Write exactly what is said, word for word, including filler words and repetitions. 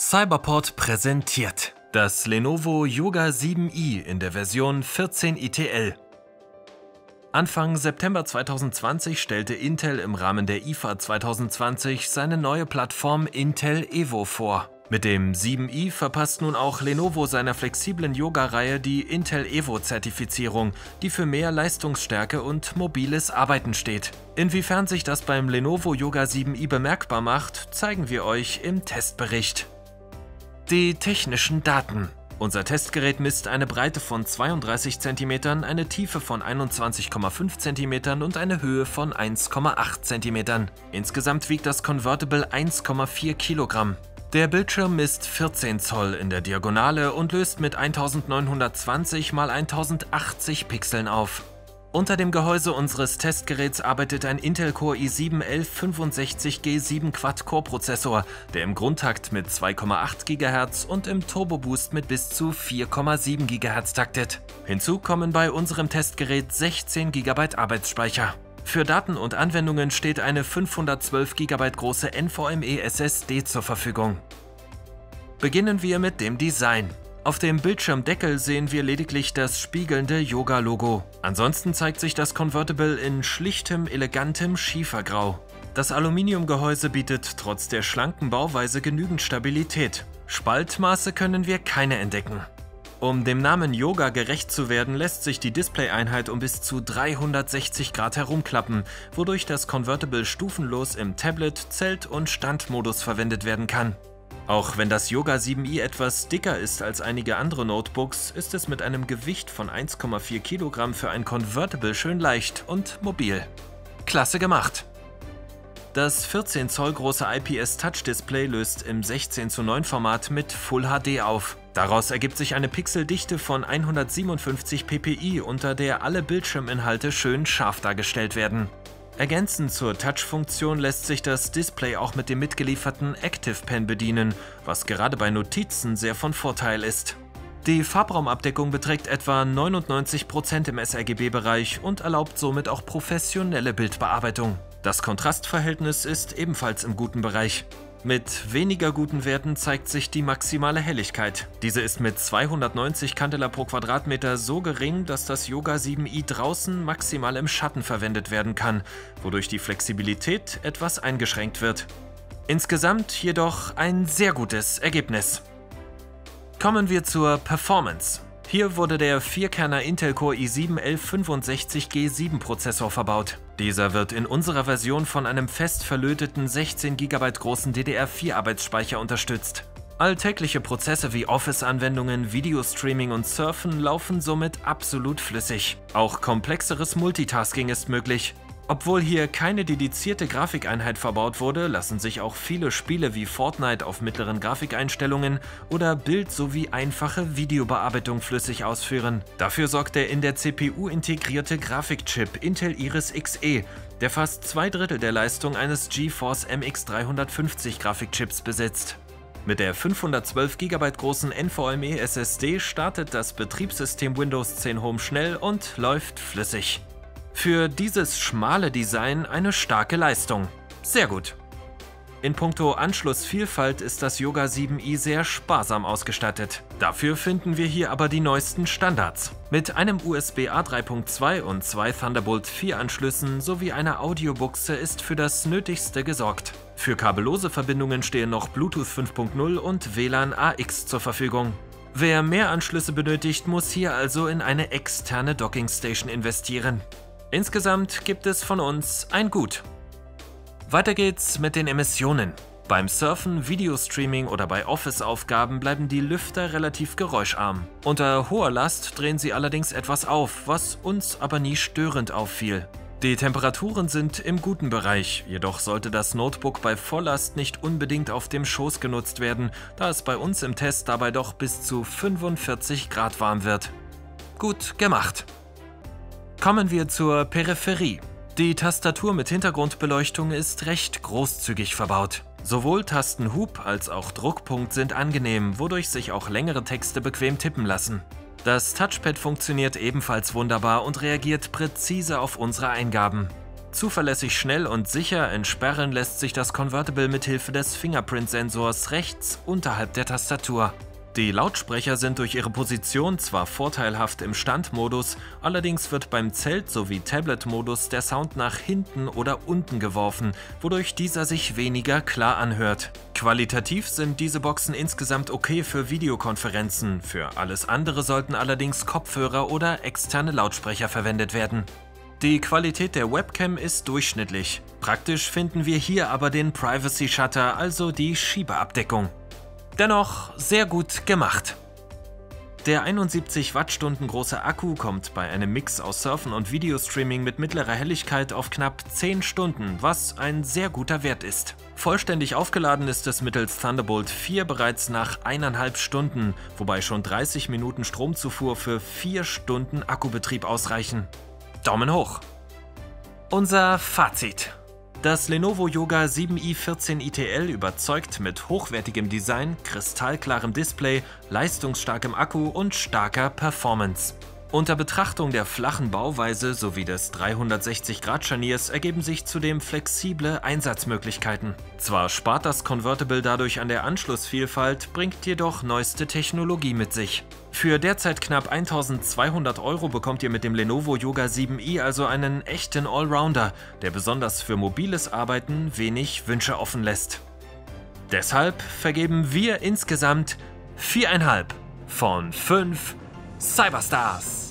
Cyberport präsentiert das Lenovo Yoga sieben i in der Version vierzehn I T L. Anfang September zweitausendzwanzig stellte Intel im Rahmen der I F A zweitausendzwanzig seine neue Plattform Intel Evo vor. Mit dem sieben i verpasst nun auch Lenovo seiner flexiblen Yoga-Reihe die Intel Evo-Zertifizierung, die für mehr Leistungsstärke und mobiles Arbeiten steht. Inwiefern sich das beim Lenovo Yoga sieben i bemerkbar macht, zeigen wir euch im Testbericht. Die technischen Daten. Unser Testgerät misst eine Breite von zweiunddreißig Zentimetern, eine Tiefe von einundzwanzig Komma fünf Zentimetern und eine Höhe von eins Komma acht Zentimetern. Insgesamt wiegt das Convertible eins Komma vier Kilogramm. Der Bildschirm misst vierzehn Zoll in der Diagonale und löst mit eintausendneunhundertzwanzig mal eintausendachtzig Pixeln auf. Unter dem Gehäuse unseres Testgeräts arbeitet ein Intel Core i sieben elf fünfundsechzig G sieben Quad-Core-Prozessor, der im Grundtakt mit zwei Komma acht Gigahertz und im Turbo-Boost mit bis zu vier Komma sieben Gigahertz taktet. Hinzu kommen bei unserem Testgerät sechzehn Gigabyte Arbeitsspeicher. Für Daten und Anwendungen steht eine fünfhundertzwölf Gigabyte große NVMe S S D zur Verfügung. Beginnen wir mit dem Design. Auf dem Bildschirmdeckel sehen wir lediglich das spiegelnde Yoga-Logo. Ansonsten zeigt sich das Convertible in schlichtem, elegantem Schiefergrau. Das Aluminiumgehäuse bietet trotz der schlanken Bauweise genügend Stabilität. Spaltmaße können wir keine entdecken. Um dem Namen Yoga gerecht zu werden, lässt sich die Displayeinheit um bis zu dreihundertsechzig Grad herumklappen, wodurch das Convertible stufenlos im Tablet-, Zelt- und Standmodus verwendet werden kann. Auch wenn das Yoga sieben i etwas dicker ist als einige andere Notebooks, ist es mit einem Gewicht von eins Komma vier Kilogramm für ein Convertible schön leicht und mobil. Klasse gemacht! Das vierzehn Zoll große I P S Touch Display löst im sechzehn zu neun Format mit Full H D auf. Daraus ergibt sich eine Pixeldichte von hundertsiebenundfünfzig p p i, unter der alle Bildschirminhalte schön scharf dargestellt werden. Ergänzend zur Touch-Funktion lässt sich das Display auch mit dem mitgelieferten Active Pen bedienen, was gerade bei Notizen sehr von Vorteil ist. Die Farbraumabdeckung beträgt etwa neunundneunzig Prozent im sRGB-Bereich und erlaubt somit auch professionelle Bildbearbeitung. Das Kontrastverhältnis ist ebenfalls im guten Bereich. Mit weniger guten Werten zeigt sich die maximale Helligkeit. Diese ist mit zweihundertneunzig Candela pro Quadratmeter so gering, dass das Yoga sieben i draußen maximal im Schatten verwendet werden kann, wodurch die Flexibilität etwas eingeschränkt wird. Insgesamt jedoch ein sehr gutes Ergebnis. Kommen wir zur Performance. Hier wurde der Vierkerner Intel Core i sieben elf fünfundsechzig G sieben Prozessor verbaut. Dieser wird in unserer Version von einem fest verlöteten sechzehn Gigabyte großen D D R vier Arbeitsspeicher unterstützt. Alltägliche Prozesse wie Office-Anwendungen, Videostreaming und Surfen laufen somit absolut flüssig. Auch komplexeres Multitasking ist möglich. Obwohl hier keine dedizierte Grafikeinheit verbaut wurde, lassen sich auch viele Spiele wie Fortnite auf mittleren Grafikeinstellungen oder Bild- sowie einfache Videobearbeitung flüssig ausführen. Dafür sorgt der in der C P U integrierte Grafikchip Intel Iris X E, der fast zwei Drittel der Leistung eines GeForce M X dreihundertfünfzig Grafikchips besitzt. Mit der fünfhundertzwölf Gigabyte großen NVMe S S D startet das Betriebssystem Windows zehn Home schnell und läuft flüssig. Für dieses schmale Design eine starke Leistung. Sehr gut. In puncto Anschlussvielfalt ist das Yoga sieben i sehr sparsam ausgestattet. Dafür finden wir hier aber die neuesten Standards. Mit einem U S B A drei Punkt zwei und zwei Thunderbolt vier Anschlüssen sowie einer Audiobuchse ist für das Nötigste gesorgt. Für kabellose Verbindungen stehen noch Bluetooth fünf Punkt null und W L A N A X zur Verfügung. Wer mehr Anschlüsse benötigt, muss hier also in eine externe Dockingstation investieren. Insgesamt gibt es von uns ein Gut. Weiter geht's mit den Emissionen. Beim Surfen, Videostreaming oder bei Office-Aufgaben bleiben die Lüfter relativ geräuscharm. Unter hoher Last drehen sie allerdings etwas auf, was uns aber nie störend auffiel. Die Temperaturen sind im guten Bereich, jedoch sollte das Notebook bei Volllast nicht unbedingt auf dem Schoß genutzt werden, da es bei uns im Test dabei doch bis zu fünfundvierzig Grad warm wird. Gut gemacht! Kommen wir zur Peripherie. Die Tastatur mit Hintergrundbeleuchtung ist recht großzügig verbaut. Sowohl Tastenhub als auch Druckpunkt sind angenehm, wodurch sich auch längere Texte bequem tippen lassen. Das Touchpad funktioniert ebenfalls wunderbar und reagiert präzise auf unsere Eingaben. Zuverlässig, schnell und sicher entsperren lässt sich das Convertible mithilfe des Fingerprint-Sensors rechts unterhalb der Tastatur. Die Lautsprecher sind durch ihre Position zwar vorteilhaft im Standmodus, allerdings wird beim Zelt- sowie Tablet-Modus der Sound nach hinten oder unten geworfen, wodurch dieser sich weniger klar anhört. Qualitativ sind diese Boxen insgesamt okay für Videokonferenzen, für alles andere sollten allerdings Kopfhörer oder externe Lautsprecher verwendet werden. Die Qualität der Webcam ist durchschnittlich. Praktisch finden wir hier aber den Privacy Shutter, also die Schiebeabdeckung. Dennoch sehr gut gemacht. Der einundsiebzig Wattstunden große Akku kommt bei einem Mix aus Surfen und Videostreaming mit mittlerer Helligkeit auf knapp zehn Stunden, was ein sehr guter Wert ist. Vollständig aufgeladen ist es mittels Thunderbolt vier bereits nach eineinhalb Stunden, wobei schon dreißig Minuten Stromzufuhr für vier Stunden Akkubetrieb ausreichen. Daumen hoch! Unser Fazit: Das Lenovo Yoga sieben i vierzehn I T L überzeugt mit hochwertigem Design, kristallklarem Display, leistungsstarkem Akku und starker Performance. Unter Betrachtung der flachen Bauweise sowie des dreihundertsechzig Grad Scharniers ergeben sich zudem flexible Einsatzmöglichkeiten. Zwar spart das Convertible dadurch an der Anschlussvielfalt, bringt jedoch neueste Technologie mit sich. Für derzeit knapp eintausendzweihundert Euro bekommt ihr mit dem Lenovo Yoga sieben i also einen echten Allrounder, der besonders für mobiles Arbeiten wenig Wünsche offen lässt. Deshalb vergeben wir insgesamt vier Komma fünf von fünf Cyberstars.